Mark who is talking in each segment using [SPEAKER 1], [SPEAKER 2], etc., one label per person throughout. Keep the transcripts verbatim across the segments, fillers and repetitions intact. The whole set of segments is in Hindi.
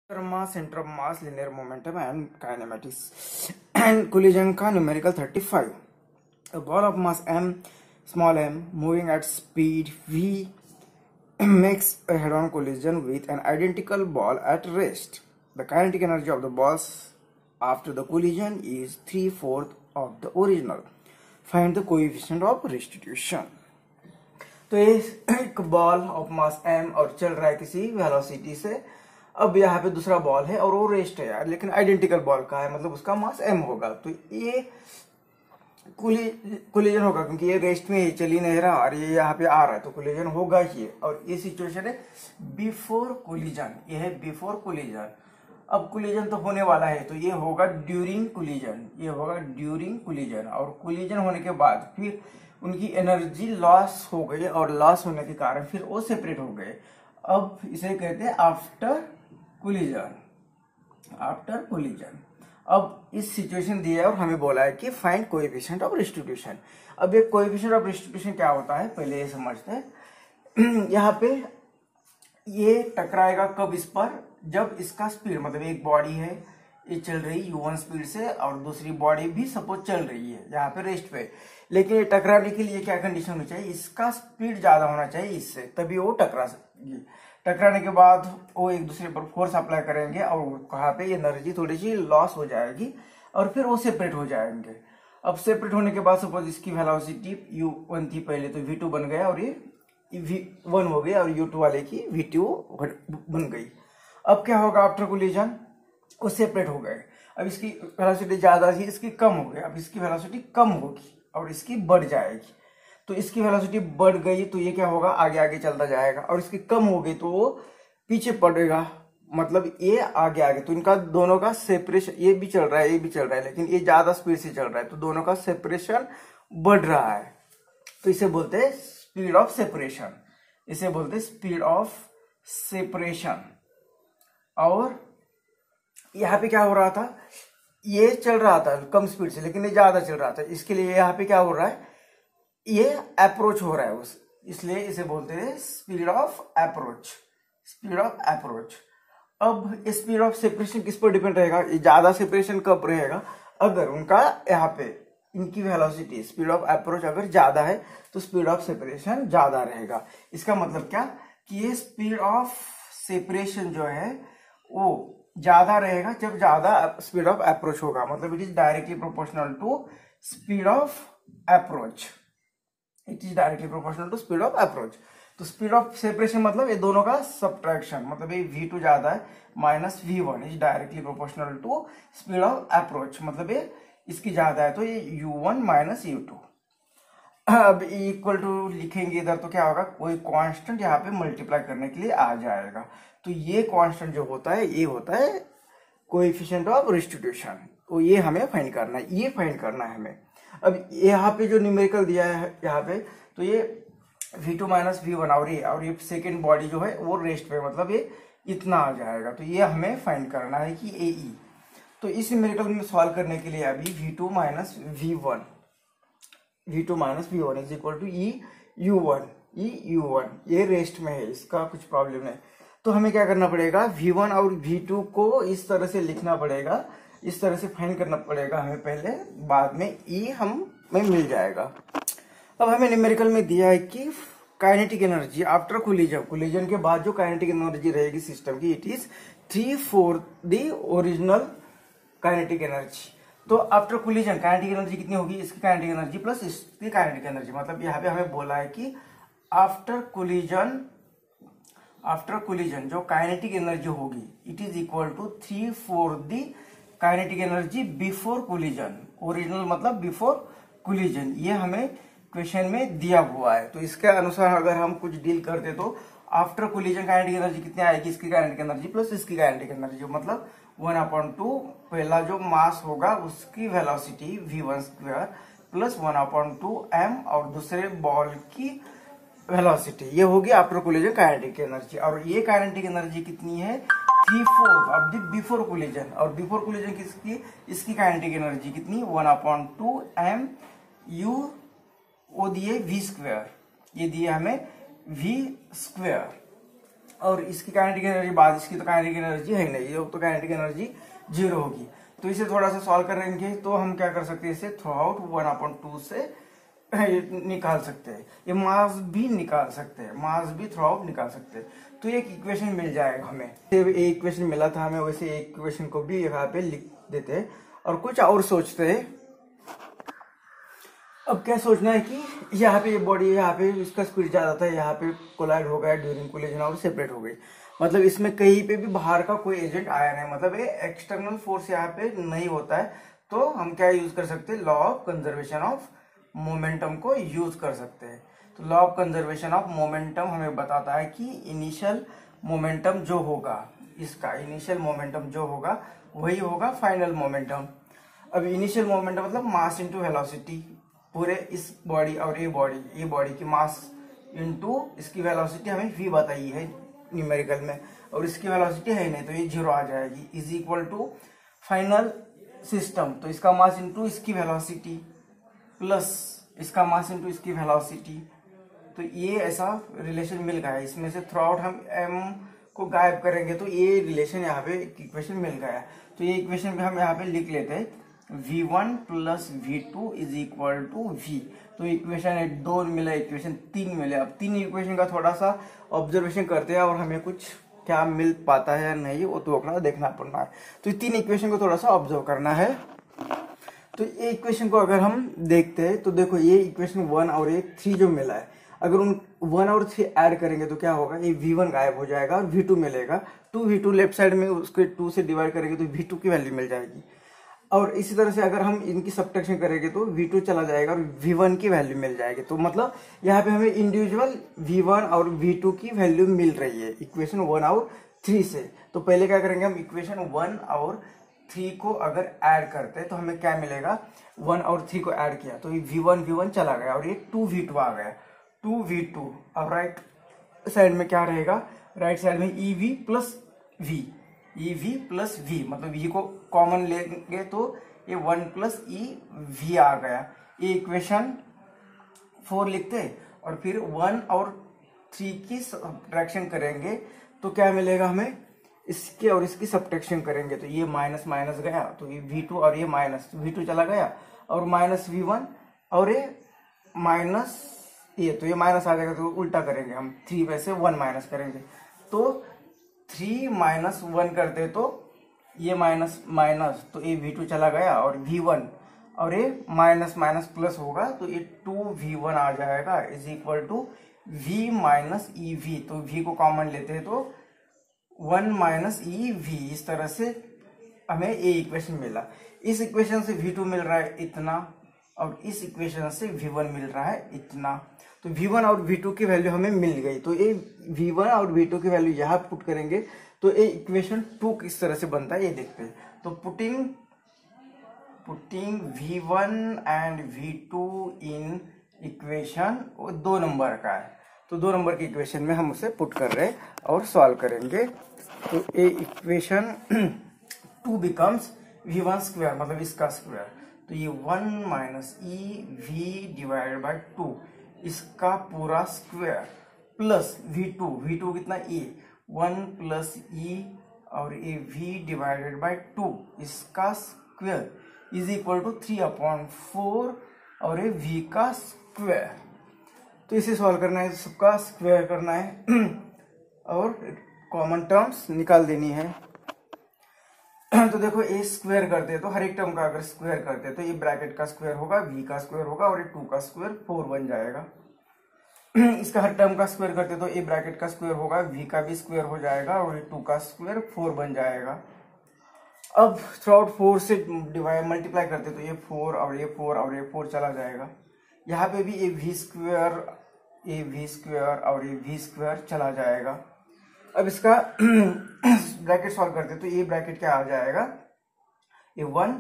[SPEAKER 1] mass, center of mass, linear momentum and kinematics. And collision का numerical thirty-five. A ball of mass m, small m, moving at speed v makes a head-on collision with an identical ball at rest. The kinetic energy of the balls after the collision is three-fourths of the original. Find the coefficient of restitution. तो ये एक बॉल ऑफ मास m और चल रहा है किसी वेलोसिटी से. अब यहाँ पे दूसरा बॉल है और वो रेस्ट है यार, लेकिन आइडेंटिकल बॉल का है, मतलब उसका मास m होगा. तो ये कोलिजन होगा क्योंकि ये रेस्ट में चली नहीं रहा और ये यहाँ पे आ रहा है, तो कोलिजन होगा ही. और ये सिचुएशन है बिफोर कोलिजन, ये है बिफोर कोलिजन. अब कोलिजन तो होने वाला है, तो ये होगा ड्यूरिंग कोलिजन, ये होगा ड्यूरिंग कोलिजन. और कोलिजन होने के बाद फिर उनकी एनर्जी लॉस हो गई और लॉस होने के कारण फिर वो सेपरेट हो गए. अब इसे कहते हैं आफ्टर कोलिजन, आफ्टर कोलिजन. अब इस सिचुएशन दिया है और हमें बोला है कि फाइंड कोएफिशिएंट ऑफ रिस्टिट्यूशन. अब ये कोएफिशिएंट ऑफ रिस्टिट्यूशन क्या होता है पहले ये समझते हैं. यहाँ पे ये टकराएगा कब इस पर, जब इसका स्पीड, मतलब एक बॉडी है ये चल रही यू वन स्पीड से और दूसरी बॉडी भी सपोज चल रही है यहाँ पे रेस्ट पे, लेकिन ये टकराने के लिए क्या कंडीशन होनी चाहिए, इसका स्पीड ज्यादा होना चाहिए इससे, तभी वो टकरा सकेगी. टकराने के बाद वो एक दूसरे पर फोर्स अप्लाई करेंगे और कहाँ पे एनर्जी थोड़ी सी लॉस हो जाएगी और फिर वो सेपरेट हो जाएंगे. अब सेपरेट होने के बाद सपोज इसकी वेलोसिटी यू वन थी पहले, तो वी टू बन गया और ये वी वन हो गया और यू टू वाले की वी टू बन गई. अब क्या होगा आफ्टर कोलिजन, वो सेपरेट हो गए. अब इसकी वेलोसिटी ज्यादा थी, इसकी कम हो गई. अब इसकी वेलोसिटी कम होगी और इसकी बढ़ जाएगी. तो इसकी वेलोसिटी बढ़ गई तो ये क्या होगा, आगे आगे चलता जाएगा. और इसकी कम हो गई तो वो पीछे पड़ेगा, मतलब ये आगे आगे. तो इनका दोनों का सेपरेशन, ये भी चल रहा है ये भी चल रहा है, लेकिन ये ज्यादा स्पीड से चल रहा है, तो दोनों का सेपरेशन बढ़ रहा है. तो इसे बोलते हैं स्पीड ऑफ सेपरेशन, इसे बोलते हैं स्पीड ऑफ सेपरेशन. और यहाँ पे क्या हो रहा था, ये चल रहा था कम स्पीड से लेकिन ये ज्यादा चल रहा था, इसके लिए यहाँ पे क्या हो रहा है, ये अप्रोच हो रहा है उस, इसलिए इसे बोलते हैं speed of approach, speed of approach. अब स्पीड ऑफ सेपरेशन किस पर डिपेंड रहेगा, ये ज्यादा सेपरेशन कब रहेगा, अगर उनका यहाँ पे इनकी वेलोसिटी स्पीड ऑफ अप्रोच अगर ज्यादा है तो स्पीड ऑफ सेपरेशन ज्यादा रहेगा. इसका मतलब क्या कि ये स्पीड ऑफ सेपरेशन जो है वो ज्यादा रहेगा जब ज्यादा स्पीड ऑफ अप्रोच होगा, मतलब it is directly proportional to speed of approach, it is directly proportional to speed of approach. तो स्पीड ऑफ सेपरेशन मतलब ये दोनों का सब्ट्रैक्शन, मतलब ये वी टू ज्यादा है minus v one is directly proportional to speed of approach, मतलब ये इसकी ज्यादा है तो ये u one minus u two. अब इक्वल टू लिखेंगे इधर तो क्या होगा, कोई कांस्टेंट यहाँ पे मल्टीप्लाई करने के लिए आ जाएगा. तो ये कांस्टेंट जो होता है ये होता है कोएफिशिएंट ऑफ रिस्टिट्यूशन. तो ये हमें फाइंड करना है, ये फाइंड करना है हमें. अब यहाँ पे जो न्यूमेरिकल दिया है यहाँ पे, तो ये v two minus v one और ये और ये सेकेंड बॉडी जो है वो रेस्ट पे, मतलब ये इतना आ जाएगा. तो ये हमें फाइंड करना है कि ए ई. तो इस न्यूमेरिकल में सॉल्व करने के लिए अभी v two minus v one, v two minus v one is equal to e u one, e u one, ये रेस्ट में है, इसका कुछ प्रॉब्लम है. तो हमें क्या करना पड़ेगा, वी वन और वी टू को इस तरह से लिखना पड़ेगा, इस तरह से फाइंड करना पड़ेगा हमें पहले, बाद में ई हम में मिल जाएगा. अब हमें न्यूमेरिकल में दिया है कि kinetic energy after collision, collision के बाद जो काइनेटिक एनर्जी रहेगी सिस्टम की, it is three four the original kinetic energy. तो आफ्टर कोलिजन काइनेटिक एनर्जी कितनी होगी, इसकी काइनेटिक एनर्जी प्लस इसकी काइनेटिक एनर्जी, मतलब यहाँ पे हमें बोला है कि आफ्टर कोलिजन, आफ्टर कोलिजन जो काइनेटिक एनर्जी होगी it is equal to three four the kinetic energy before collision. Original मतलब बिफोर कोलिजन, ये हमें क्वेश्चन में दिया हुआ है. तो इसके अनुसार अगर हम कुछ डील करते तो आफ्टर कोलिजन काइनेटिक एनर्जी कितनी आएगी, इसकी काइनेटिक एनर्जी प्लस इसकी काइनेटिक एनर्जी, मतलब वन अपॉन टू पहला जो मास होगा उसकी velocity v one square plus one upon two m और दूसरे बॉल की वेलोसिटी, ये होगी आफ्टर कोलिजन काइनेटिक एनर्जी. और ये काइनेटिक एनर्जी कितनी है, three fourth of the before collision. और बिफोर कोलिजन किसकी, इसकी काइनेटिक एनर्जी कितनी, one upon two m u, वो दिए वी स्क्वायर, ये दिए हमें वी स्क्वायर. और इसकी काइनेटिक एनर्जी बाद, इसकी तो काइनेटिक एनर्जी है नहीं, ये तो काइनेटिक एनर्जी जीरो होगी। तो इसे थोड़ा सा सॉल्व करेंगे तो हम क्या कर सकते हैं, इसे throughout one upon two से निकाल सकते हैं। ये मास भी निकाल सकते हैं, मास भी थ्रू आउट निकाल सकते हैं। तो एक इक्वेशन मिल जाएगा हमें, एक इक्वेशन मिला था हमें, वैसे एक इक्वेशन को भी यहाँ पे लिख देते हैं और कुछ और सोचते हैं। अब क्या सोचना है कि यहाँ पे ये बॉडी, यहाँ पे इसका स्पीड ज्यादा था, यहाँ पे कोलाइड हो गया ड्यूरिंग कोलिजन और सेपरेट हो गई। मतलब इसमें कहीं पे भी बाहर का कोई एजेंट आया नहीं, मतलब ये एक्सटर्नल फोर्स यहाँ पे नहीं होता है। तो हम क्या यूज कर सकते हैं, law of conservation of momentum को यूज कर सकते हैं। तो law of conservation of momentum हमें बताता है कि इनिशियल मोमेंटम जो होगा, इसका इनिशियल मोमेंटम जो होगा वही होगा फाइनल मोमेंटम। अब इनिशियल मोमेंटम मतलब मास इंटू वेलोसिटी, पूरे इस बॉडी और ये बॉडी, ये बॉडी की मास इंटू इसकी वेलोसिटी हमें v बताई है न्यूमेरिकल में, और इसकी वेलोसिटी है नहीं तो ये जीरो आ जाएगी, is equal to final system. तो इसका मास इंटू इसकी वेलोसिटी प्लस इसका मास इंटू इसकी वेलोसिटी। तो ये ऐसा रिलेशन मिल गया है। इसमें से थ्रू आउट हम m को गायब करेंगे तो ये रिलेशन यहाँ पे इक्वेशन मिल गया। तो ये इक्वेशन भी हम यहाँ पे लिख लेते हैं, v one plus v two is equal to v. तो इक्वेशन दो मिला, इक्वेशन तीन मिले। अब तीन इक्वेशन का थोड़ा सा ऑब्जर्वेशन करते हैं और हमें कुछ क्या मिल पाता है या नहीं वो तो अपना देखना पड़ना है। तो तीन इक्वेशन को थोड़ा सा ऑब्जर्व करना है। तो ये इक्वेशन को अगर हम देखते हैं तो देखो ये इक्वेशन वन और ये थ्री जो मिला है, अगर उन वन और थ्री ऐड करेंगे तो क्या होगा, ये वी वन गायब हो जाएगा और वी टू मिलेगा। Two v two left side में उसके टू से डिवाइड करेंगे तो वी टू की वैल्यू मिल जाएगी। और इसी तरह से अगर हम इनकी सब्ट्रैक्शन करेंगे तो वी टू चला जाएगा और वी वन की वैल्यू मिल जाएगी। तो मतलब यहाँ पे हमें इंडिविजुअल वी वन और वी टू की वैल्यू मिल रही है इक्वेशन वन और थ्री से। तो पहले क्या करेंगे, हम इक्वेशन वन और थ्री को अगर ऐड करते हैं तो हमें क्या मिलेगा, वन और थ्री को ऐड किया तो ये वी वन वी वन चला गया और ये टू वी टू आ गया, टू वी टू। अब राइट साइड में क्या रहेगा, राइट साइड में e v plus v, e v plus v, मतलब वी को कॉमन लेंगे तो ये वन प्लस ई वी आ गया। ये इक्वेशन फोर लिखते और फिर वन और थ्री की सब्ट्रैक्शन करेंगे तो क्या मिलेगा हमें, इसके और इसकी सब्ट्रैक्शन करेंगे तो ये माइनस माइनस गया तो ये वी टू और ये माइनस वी टू चला गया और माइनस वी वन और ये माइनस ये, तो ये माइनस आ जाएगा तो उल्टा करेंगे हम, थ्री में से वन माइनस करेंगे तो थ्री माइनस वन करते तो ये माइनस माइनस तो ये वी टू चला गया और वी वन और ये माइनस माइनस प्लस होगा तो ये टू वी वन आ जाएगा is equal to v minus e v. तो वी को कॉमन लेते हैं तो वन माइनस ई वी। इस तरह से हमें ये इक्वेशन मिला। इस इक्वेशन से वी टू मिल रहा है इतना और इस इक्वेशन से वी वन मिल रहा है इतना। तो वी वन और वी टू की वैल्यू हमें मिल गई। तो ये वी वन और वी टू की वैल्यू यहाँ पुट करेंगे तो ये इक्वेशन टू किस तरह से बनता है ये देखते हैं। तो putting putting v one and v two in equation, वो दो नंबर का है तो दो नंबर की इक्वेशन में हम उसे पुट कर रहे हैं और सॉल्व करेंगे। तो ये equation two becomes v one square, मतलब इसका स्क्वायर। तो ये one minus e v divided by two, इसका पूरा square plus v two, v two कितना ई, वन प्लस ई और ये वी डिवाइडेड बाई टू, इसका square is equal to three upon four और ये वी का स्क्वायर। तो इसे सॉल्व करना है, सबका स्क्वायर करना है और कॉमन टर्म्स निकाल देनी है। तो देखो ए स्क्वायर करते हैं तो हर एक टर्म का अगर स्क्वायर करते हैं तो ये ब्रैकेट का स्क्वायर होगा, वी का स्क्वायर होगा और ये टू का स्क्वायर फोर बन जाएगा। इसका हर टर्म का स्क्वायर करते हैं तो ए ब्रैकेट का स्क्वायर होगा, वी का भी स्क्वायर हो जाएगा और ये टू का स्क्वायर फोर बन जाएगा। अब थ्रू आउट फोर से डिवाइड मल्टीप्लाई करते तो ये फोर और ये फोर और ये फोर चला जाएगा। यहाँ पे भी ये वी स्क्वायर, ये वी स्क्वायर और ये वी स्क्वायर चला जाएगा। अब इसका ब्रैकेट सॉल्व करते तो ये ब्रैकेट क्या आ जाएगा, ये one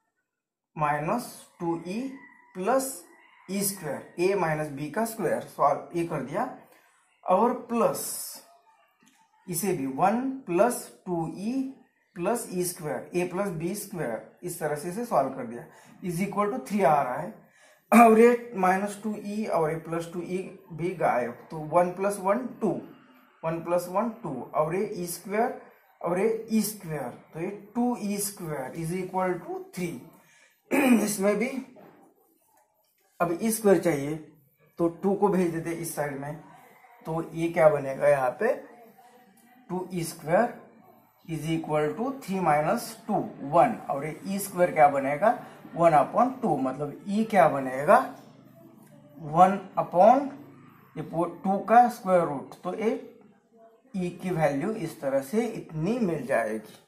[SPEAKER 1] minus two e plus e square, a minus b का स्क्वायर सॉल्व ये कर दिया और प्लस इसे भी one plus two e plus e square, a plus b square, इस तरह से इसे सॉल्व कर दिया इज इक्वल टू थ्री आ रहा है और ये माइनस टू ई और ए प्लस टू ई भी गायब। तो one plus one two, one plus one two, और ये ई स्क्वायर और ये ई स्क्वायर, तो ये two e square is equal to three. इसमें भी अब ई स्क्वायर चाहिए तो टू को भेज देते इस साइड में, तो ये क्या बनेगा यहाँ पे two e square is equal to three minus two one, और ये ई स्क्वायर क्या बनेगा वन अपॉन टू, मतलब ई क्या बनेगा वन अपॉन ये टू का स्क्वायर रूट, तो ये ई की वैल्यू इस तरह से इतनी मिल जाएगी।